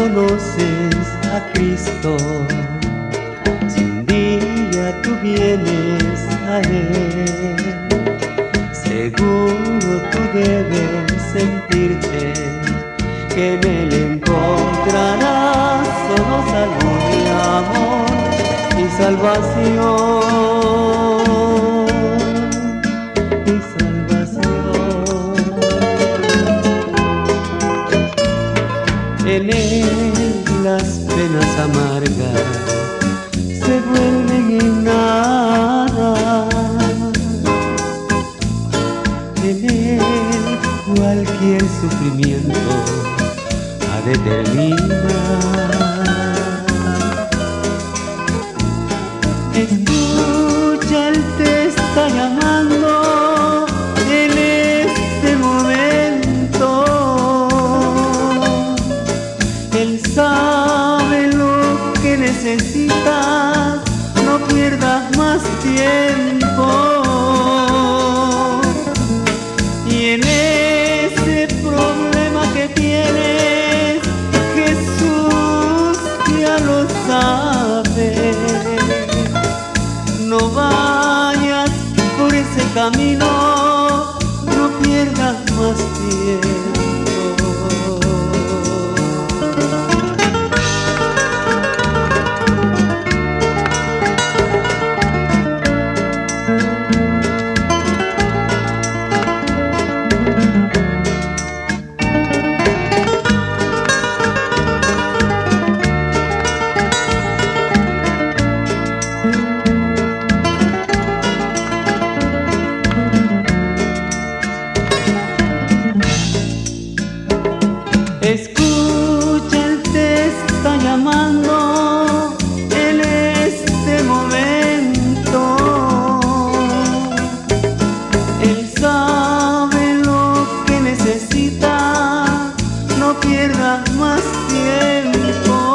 conoces a Cristo, si un día tú vienes a Él, seguro tú debes sentirte que en Él encontrarás solo salud y amor y salvación, y salvación. En Él las penas amargas se vuelven en nada. En Él cualquier sufrimiento ha de terminar. Escucha, Él te está llamando en este momento. Él sabe lo que necesitas, no pierdas más tiempo. Y en ese problema que tienes, Jesús ya lo sabe. No vayas por ese camino, no pierdas más tiempo. Escucha, Él te está llamando en este momento. Él sabe lo que necesitas, no pierdas más tiempo.